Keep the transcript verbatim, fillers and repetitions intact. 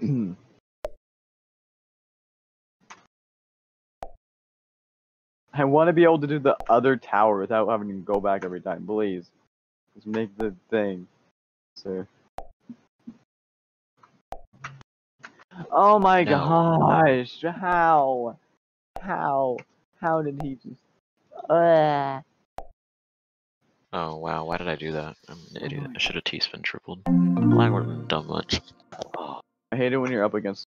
I want to be able to do the other tower without having to go back every time. Please, just make the thing, sir. Oh my No. gosh! How? How? How did he just? Uh... Oh wow, why did I do that? I'm an Oh idiot. my I should have T-spin tripled. Well, I wouldn't have done much. I hate it when you're up against